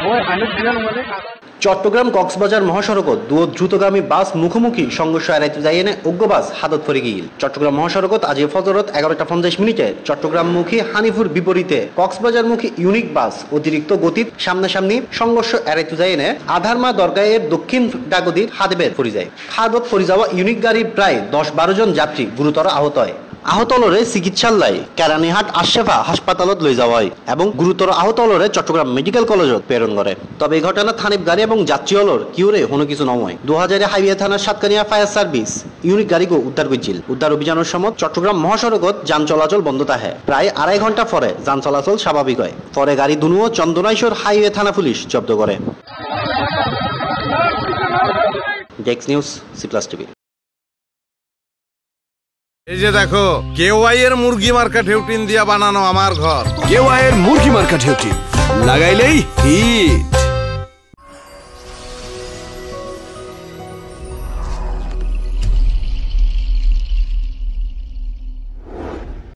চট্টগ্রাম কক্সবাজার মহাসড়কত দুয়ো দ্রুতগামী বাস মুখোমুখি সংঘর্ষ এড়াইতে যাই এনে অজ্ঞ বাস হাতত পড়ে গিল। চট্টগ্রাম মহাসড়কত আজ ফজরত 11:50 চট্টগ্রামমুখী হানিফুর বিপরীতে কক্সবাজারমুখী ইউনিক বাস অতিরিক্ত গতিত সামনাসামনি সংঘর্ষ এড়াইতে যাই এনে আধারমা দরগাহের দক্ষিণ ডাগদির হাদেবের পড়ে যায়। হাদত পড়ে যাওয়া ইউনিক গাড়ির প্রায় 10-12 জন যাত্রী গুরুতর আহত হয়। আহতলরে চিকিৎসালয় কেরানীহাট আশরাফা হাসপাতালত লই যাওয়া হয় এবং গুরুতর আহতলরে চট্টগ্রাম মেডিকেল কলেজত প্রেরণ করে। তবে এই ঘটনা থানিব গাড়ি এবং যাত্রীহলর কিউরে কোনো কিছু নয়। 2000 হাইওয়ে থানার সাতকানিয়া ফায়ার সার্ভিস ইউনিক গাড়িকে উদ্ধার করছিল। উদ্ধার অভিযানের সময় চট্টগ্রাম মহাসড়কত যান চলাচল বন্ধ থাকে। প্রায় 2.5 ঘন্টা পরে যান চলাচল স্বাভাবিক হয়। পরে গাড়ি দুনুও চন্দনাইশ্বর হাইওয়ে থানা পুলিশ জব্দ করে। ডেক্স নিউজ C+ TV। এই যে দেখো কেওয়াই এর মুরগি মার্কা ঢেউটিন দিয়া বানানো আমার ঘর। কেওয়াই এর মুরগি মার্কা ঢেউটিন লাগাইলেই হিট।